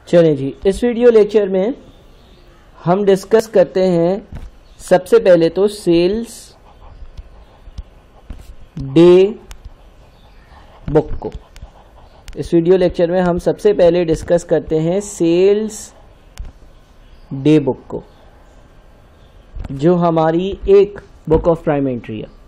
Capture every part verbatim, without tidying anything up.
चलें जी, इस video lecture में हम डिस्कस करते हैं सबसे पहले तो सेल्स डे बुक को। इस वीडियो लेक्चर में हम सबसे पहले डिस्कस करते हैं सेल्स डे बुक को, जो हमारी एक बुक ऑफ प्राइम एंट्री है।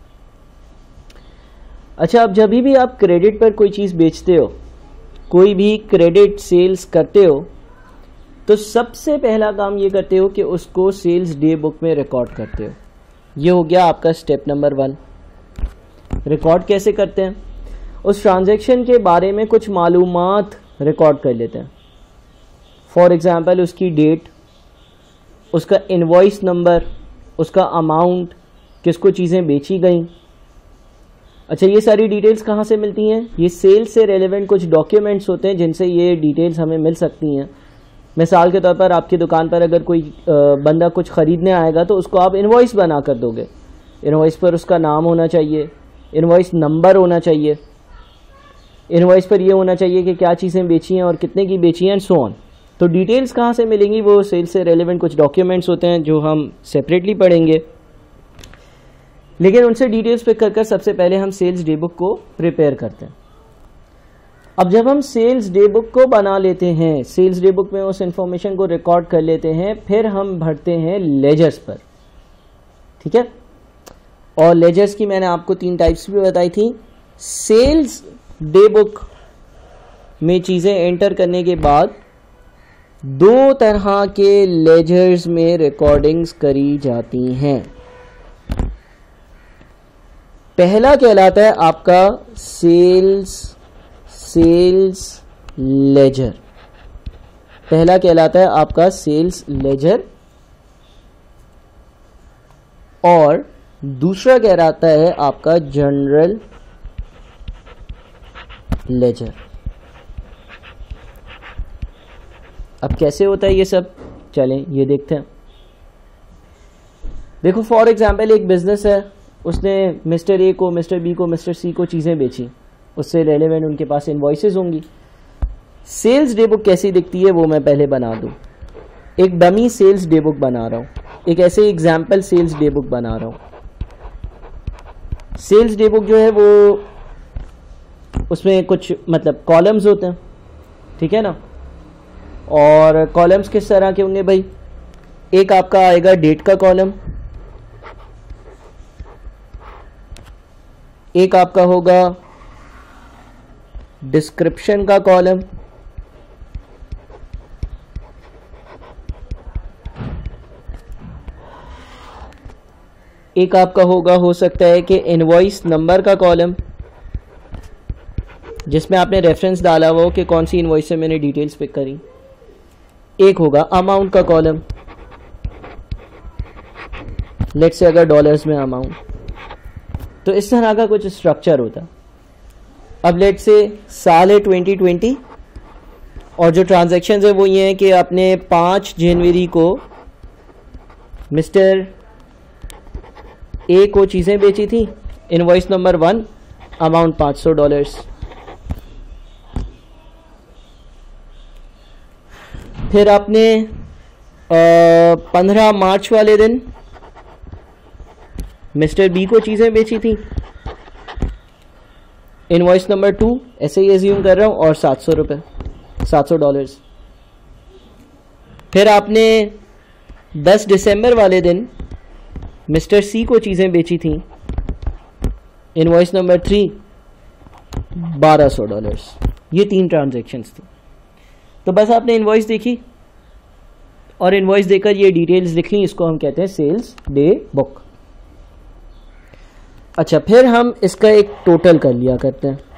अच्छा, अब जब भी आप क्रेडिट पर कोई चीज़ बेचते हो, कोई भी क्रेडिट सेल्स करते हो, तो सबसे पहला काम ये करते हो कि उसको सेल्स डे बुक में रिकॉर्ड करते हो। ये हो गया आपका स्टेप नंबर वन। रिकॉर्ड कैसे करते हैं? उस ट्रांजैक्शन के बारे में कुछ मालूमात रिकॉर्ड कर लेते हैं। फॉर एग्जांपल उसकी डेट, उसका इनवॉइस नंबर, उसका अमाउंट, किसको चीज़ें बेची गई। अच्छा, ये सारी डिटेल्स कहाँ से मिलती हैं? ये सेल्स से रेलेवेंट कुछ डॉक्यूमेंट्स होते हैं जिनसे ये डिटेल्स हमें मिल सकती हैं। मिसाल के तौर पर आपकी दुकान पर अगर कोई बंदा कुछ ख़रीदने आएगा तो उसको आप इनवॉइस बना कर दोगे। इनवॉइस पर उसका नाम होना चाहिए, इनवॉइस नंबर होना चाहिए, इनवॉइस पर यह होना चाहिए कि क्या चीज़ें बेची हैं और कितने की बेची हैं, एंड सो ऑन। तो डिटेल्स कहाँ से मिलेंगी? वो सेल्स से रेलेवेंट कुछ डॉक्यूमेंट्स होते हैं जो हम सेपरेटली पढ़ेंगे, लेकिन उनसे डिटेल्स पिक कर कर सबसे पहले हम सेल्स डे बुक को प्रिपेयर करते हैं। अब जब हम सेल्स डे बुक को बना लेते हैं, सेल्स डे बुक में उस इंफॉर्मेशन को रिकॉर्ड कर लेते हैं, फिर हम भरते हैं लेजर्स पर। ठीक है, और लेजर्स की मैंने आपको तीन टाइप्स भी बताई थी। सेल्स डे बुक में चीज़ें एंटर करने के बाद दो तरह के लेजर्स में रिकॉर्डिंग्स करी जाती हैं। पहला कहलाता है आपका सेल्स सेल्स लेजर। पहला कहलाता है आपका सेल्स लेजर, और दूसरा कहलाता है आपका जनरल लेजर। अब कैसे होता है ये सब, चलें ये देखते हैं। देखो, फॉर एग्जाम्पल एक बिजनेस है, उसने मिस्टर ए को, मिस्टर बी को, मिस्टर सी को चीज़ें बेची, उससे रेलेवेंट उनके पास इनवॉइसेस होंगी। सेल्स डे बुक कैसी दिखती है वो मैं पहले बना दूं। एक डमी सेल्स डे बुक बना रहा हूं, एक ऐसे एग्जाम्पल सेल्स डे बुक बना रहा हूं। सेल्स डे बुक जो है वो, उसमें कुछ मतलब कॉलम्स होते हैं, ठीक है ना। और कॉलम्स किस तरह के होंगे भाई? एक आपका आएगा डेट का कॉलम, एक आपका होगा डिस्क्रिप्शन का कॉलम, एक आपका होगा हो सकता है कि इनवॉइस नंबर का कॉलम, जिसमें आपने रेफरेंस डाला हो कि कौन सी इनवॉइस से मैंने डिटेल्स पिक करी। एक होगा अमाउंट का कॉलम, लेट्स से अगर डॉलर्स में अमाउंट, तो इस तरह का कुछ स्ट्रक्चर होता। अब लेट्स से साल है ट्वेंटी ट्वेंटी, और जो ट्रांजैक्शंस है वो ये हैं कि आपने पाँच जनवरी को मिस्टर ए को चीज़ें बेची थी, इनवॉइस नंबर वन, अमाउंट पाँच सौ डॉलर्स। फिर आपने पंद्रह मार्च वाले दिन मिस्टर बी को चीज़ें बेची थी, इनवॉइस नंबर टू, ऐसे ही एज्यूम कर रहा हूँ, और सात सौ रुपये, सात सौ डॉलर्स। फिर आपने दस दिसंबर वाले दिन मिस्टर सी को चीज़ें बेची थी, इनवॉइस नंबर थ्री, बारह सौ डॉलर्स। ये तीन ट्रांजैक्शंस थी। तो बस आपने इनवॉइस देखी और इनवॉइस देकर ये डिटेल्स लिख ली, इसको हम कहते हैं सेल्स डे बुक। अच्छा, फिर हम इसका एक टोटल कर लिया करते हैं।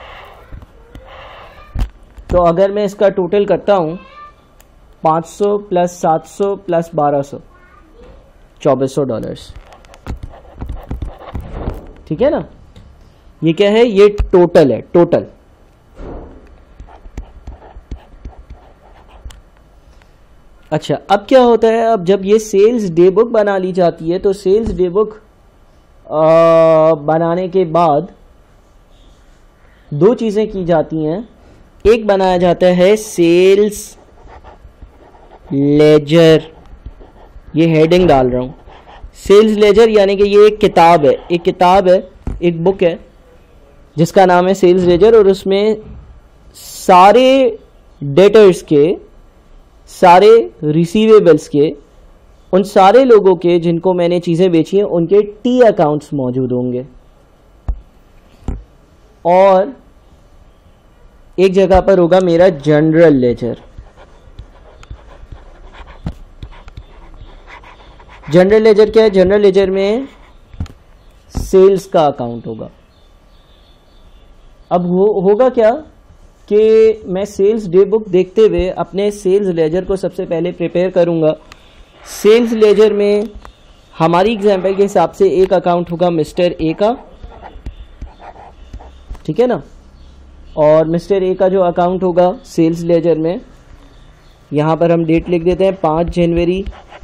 तो अगर मैं इसका टोटल करता हूँ, पाँच सौ प्लस सात सौ प्लस बारह सौ, चौबीस सौ डॉलर्स। ठीक है ना, ये क्या है? ये टोटल है, टोटल। अच्छा, अब क्या होता है? अब जब ये सेल्स डे बुक बना ली जाती है, तो सेल्स डे बुक बनाने के बाद दो चीज़ें की जाती हैं। एक बनाया जाता है सेल्स लेजर, ये हेडिंग डाल रहा हूँ। सेल्स लेजर यानी कि ये एक किताब है, एक किताब है, एक बुक है जिसका नाम है सेल्स लेजर, और उसमें सारे डेटर्स के, सारे रिसीवेबल्स के, उन सारे लोगों के जिनको मैंने चीज़ें बेची हैं उनके टी अकाउंट्स मौजूद होंगे। और एक जगह पर होगा मेरा जनरल लेजर। जनरल लेजर क्या है? जनरल लेजर में सेल्स का अकाउंट होगा। अब हो, होगा क्या कि मैं सेल्स डे बुक देखते हुए अपने सेल्स लेजर को सबसे पहले प्रिपेयर करूंगा। सेल्स लेजर में हमारी एग्जांपल के हिसाब से एक अकाउंट होगा मिस्टर ए का, ठीक है ना, और मिस्टर ए का जो अकाउंट होगा सेल्स लेजर में, यहां पर हम डेट लिख देते हैं पाँच जनवरी,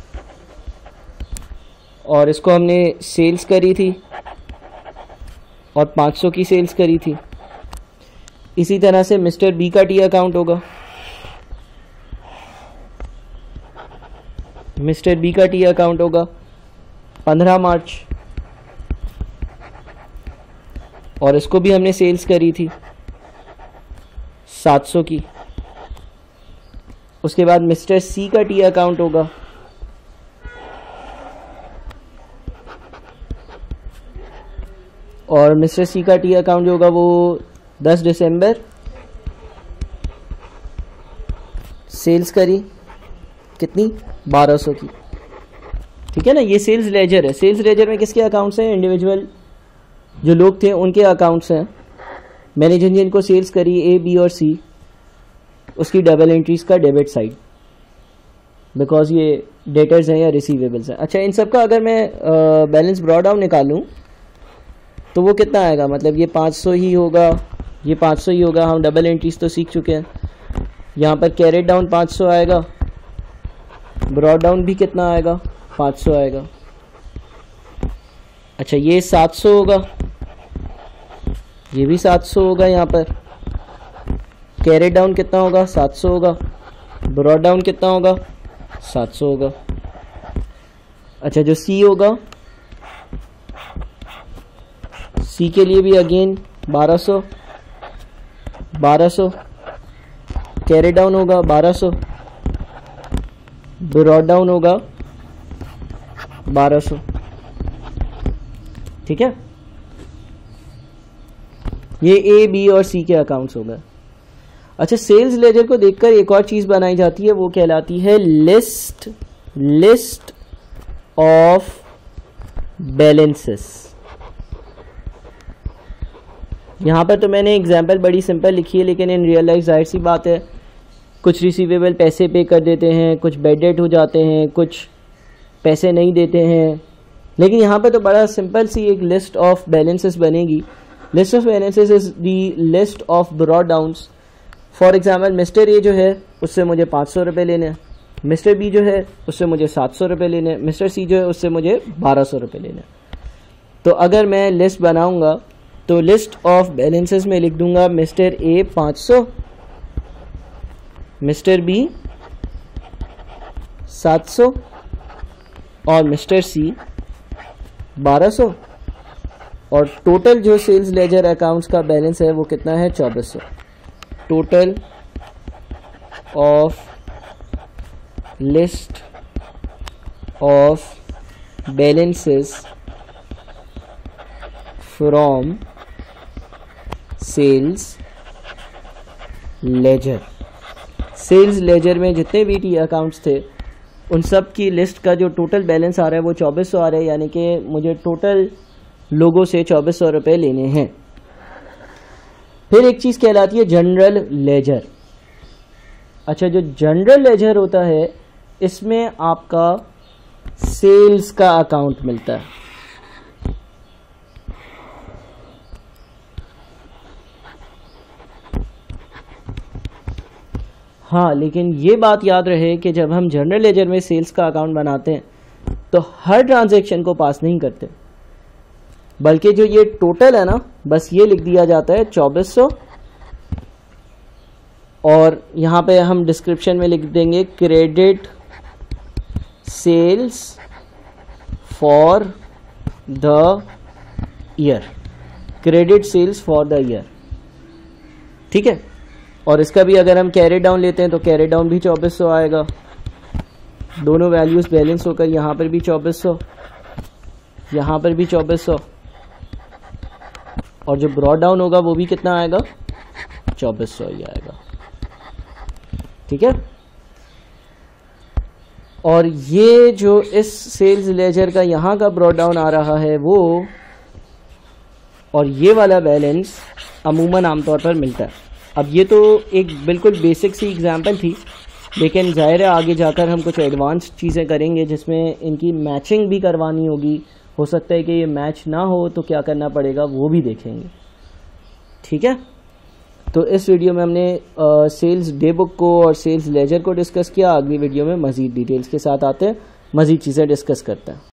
और इसको हमने सेल्स करी थी और पाँच सौ की सेल्स करी थी। इसी तरह से मिस्टर बी का टी अकाउंट होगा, मिस्टर बी का टी अकाउंट होगा पंद्रह मार्च, और इसको भी हमने सेल्स करी थी सात सौ की। उसके बाद मिस्टर सी का टी अकाउंट होगा और मिस्टर सी का टी अकाउंट जो होगा वो दस दिसंबर, सेल्स करी कितनी? बारह सौ की, ठीक है ना। ये सेल्स लेजर है। सेल्स लेजर में किसके अकाउंट्स हैं? इंडिविजुअल जो लोग थे उनके अकाउंट्स हैं। मैंने जिन जिनको सेल्स करी ए, बी और सी, उसकी डबल एंट्रीज का डेबिट साइड, बिकॉज ये डेटर्स हैं या रिसीवेबल्स हैं। अच्छा, इन सब का अगर मैं बैलेंस ब्रॉड डाउन निकालूं तो वो कितना आएगा? मतलब ये पाँच सौ ही होगा, ये पाँच सौ ही होगा। हम डबल एंट्रीज तो सीख चुके हैं। यहाँ पर कैरेट डाउन पाँच सौ आएगा, ब्रॉड डाउन भी कितना आएगा? पाँच सौ आएगा। अच्छा, ये सात सौ होगा, ये भी सात सौ होगा। यहाँ पर कैरेट डाउन कितना होगा? सात सौ होगा। ब्रॉड डाउन कितना होगा? सात सौ होगा। अच्छा, जो सी होगा, सी के लिए भी अगेन बारह सौ, बारह सौ कैरेट डाउन होगा, बारह सौ ब्रॉड डाउन होगा, बारह सौ, ठीक है। ये ए, बी और सी के अकाउंट्स हो गए। अच्छा, सेल्स लेजर को देखकर एक और चीज बनाई जाती है, वो कहलाती है लिस्ट, लिस्ट ऑफ बैलेंसेस। यहाँ पर तो मैंने एग्जाम्पल बड़ी सिंपल लिखी है, लेकिन इन रियल लाइफ जाहिर सी बात है कुछ रिसीवेबल पैसे पे कर देते हैं, कुछ बैड डेट हो जाते हैं, कुछ पैसे नहीं देते हैं। लेकिन यहाँ पर तो बड़ा सिंपल सी एक लिस्ट ऑफ बैलेंसेस बनेगी। List of balances is the list of brought downs. For example, mister A जो है उससे मुझे पाँच सौ रुपये लेने हैं, मिस्टर बी जो है उससे मुझे सात सौ रुपये लेने हैं, मिस्टर सी जो है उससे मुझे बारह सौ रुपये लेने हैं। तो अगर मैं लिस्ट बनाऊंगा तो लिस्ट ऑफ बैलेंसेस में लिख दूंगा मिस्टर ए पाँच सौ, मिस्टर बी सात सौ और मिस्टर सी बारह सौ, और टोटल जो सेल्स लेजर अकाउंट्स का बैलेंस है वो कितना है? चौबीस सौ। Total of list of balances from sales ledger. Sales ledger में जितने भी टी अकाउंट्स थे उन सब की लिस्ट का जो टोटल बैलेंस आ रहा है वो चौबीस सौ आ रहा है, यानी कि मुझे टोटल लोगों से चौबीस सौ रुपये लेने हैं। फिर एक चीज़ कहलाती है जनरल लेजर। अच्छा, जो जनरल लेजर होता है इसमें आपका सेल्स का अकाउंट मिलता है। हाँ, लेकिन ये बात याद रहे कि जब हम जनरल लेजर में सेल्स का अकाउंट बनाते हैं तो हर ट्रांजैक्शन को पास नहीं करते, बल्कि जो ये टोटल है ना, बस ये लिख दिया जाता है चौबीस सौ, और यहाँ पे हम डिस्क्रिप्शन में लिख देंगे credit sales for the year, credit sales for the year, ठीक है। और इसका भी अगर हम कैरी डाउन लेते हैं तो कैरी डाउन भी चौबीस सौ आएगा, दोनों वैल्यूज बैलेंस होकर यहाँ पर भी चौबीस सौ, यहाँ पर भी चौबीस सौ, और जो ब्रॉड डाउन होगा वो भी कितना आएगा, चौबीस सौ ही आएगा, ठीक है। और ये जो इस सेल्स लेजर का यहाँ का ब्रॉड डाउन आ रहा है वो, और ये वाला बैलेंस अमूमन आमतौर पर मिलता है। अब ये तो एक बिल्कुल बेसिक सी एग्जांपल थी, लेकिन जाहिर है आगे जाकर हम कुछ एडवांस चीज़ें करेंगे जिसमें इनकी मैचिंग भी करवानी होगी। हो सकता है कि ये मैच ना हो तो क्या करना पड़ेगा वो भी देखेंगे, ठीक है। तो इस वीडियो में हमने आ, सेल्स डे बुक को और सेल्स लेजर को डिस्कस किया। अगली वीडियो में मज़ीद डिटेल्स के साथ आते हैं, मज़ीद चीज़ें डिस्कस करते हैं।